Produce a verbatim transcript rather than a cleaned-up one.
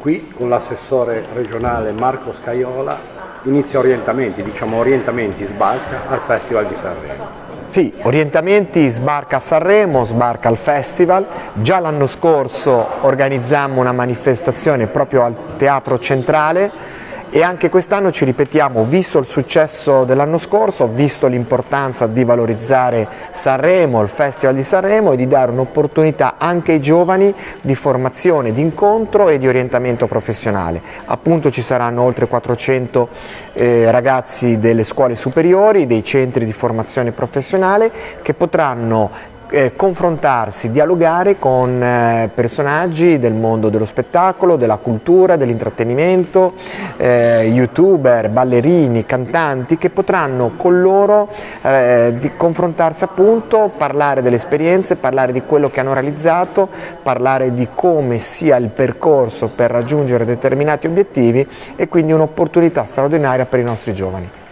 qui con l'assessore regionale Marco Scaiola inizia Orientamenti, diciamo Orientamenti sbarca al Festival di Sanremo. Sì, Orientamenti sbarca a Sanremo, sbarca al Festival. Già l'anno scorso organizzammo una manifestazione proprio al Teatro Centrale e anche quest'anno ci ripetiamo, visto il successo dell'anno scorso, visto l'importanza di valorizzare Sanremo, il Festival di Sanremo, e di dare un'opportunità anche ai giovani di formazione, di incontro e di orientamento professionale. Appunto ci saranno oltre quattrocento eh, ragazzi delle scuole superiori, dei centri di formazione professionale che potranno Eh, confrontarsi, dialogare con eh, personaggi del mondo dello spettacolo, della cultura, dell'intrattenimento, eh, youtuber, ballerini, cantanti, che potranno con loro eh, di confrontarsi, appunto, parlare delle esperienze, parlare di quello che hanno realizzato, parlare di come sia il percorso per raggiungere determinati obiettivi, e quindi un'opportunità straordinaria per i nostri giovani.